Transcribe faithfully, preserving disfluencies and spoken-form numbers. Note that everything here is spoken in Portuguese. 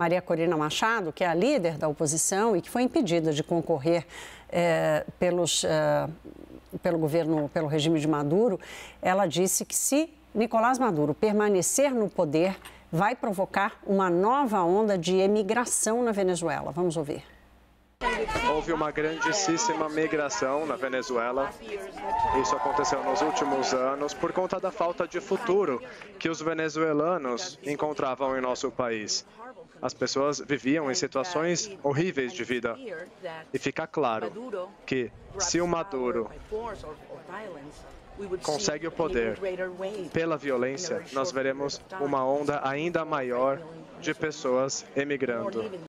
Maria Corina Machado, que é a líder da oposição e que foi impedida de concorrer é, pelos, é, pelo governo, pelo regime de Maduro, ela disse que se Nicolás Maduro permanecer no poder, vai provocar uma nova onda de emigração na Venezuela. Vamos ouvir. Houve uma grandíssima migração na Venezuela. Isso aconteceu nos últimos anos por conta da falta de futuro que os venezuelanos encontravam em nosso país. As pessoas viviam em situações horríveis de vida. E fica claro que, se o Maduro consegue o poder pela violência, nós veremos uma onda ainda maior de pessoas emigrando.